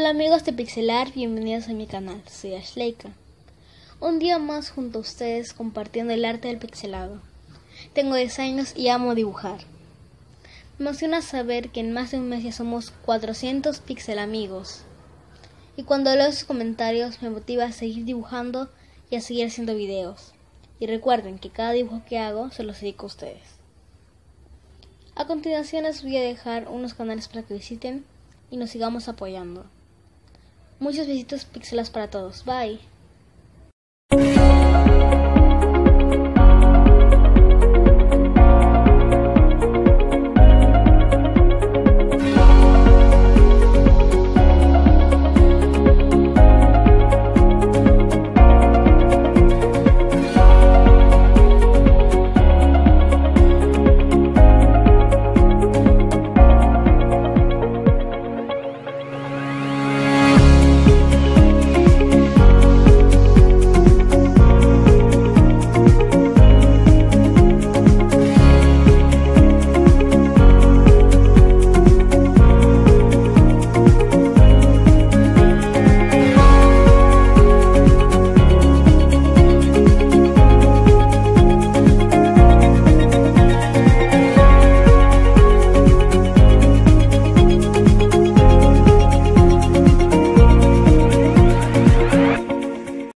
Hola amigos de Pixelar, bienvenidos a mi canal, soy Ashleika. Un día más junto a ustedes compartiendo el arte del pixelado. Tengo 10 años y amo dibujar. Me emociona saber que en más de un mes ya somos 400 pixel amigos. Y cuando leo sus comentarios me motiva a seguir dibujando y a seguir haciendo videos. Y recuerden que cada dibujo que hago se los dedico a ustedes. A continuación les voy a dejar unos canales para que visiten y nos sigamos apoyando. Muchos besitos pixelas para todos. Bye.